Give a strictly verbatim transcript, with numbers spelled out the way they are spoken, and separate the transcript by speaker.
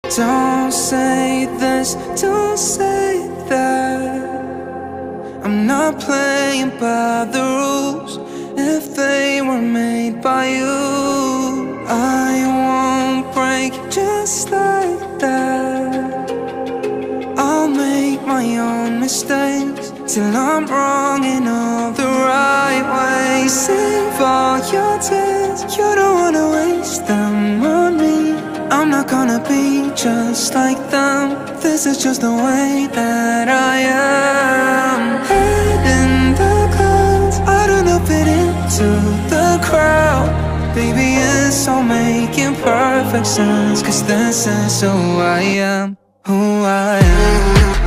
Speaker 1: Don't say this, don't say that. I'm not playing by the rules. If they were made by you, I won't break just like that. I'll make my own mistakes till I'm wrong in all the right ways. Save all your tears, you don't wanna waste them on me. I'm not gonna be just like them. This is just the way that I am. Head in the clouds, I don't know, fit into the crowd. Baby, it's all making perfect sense, 'cause this is who I am, who I am.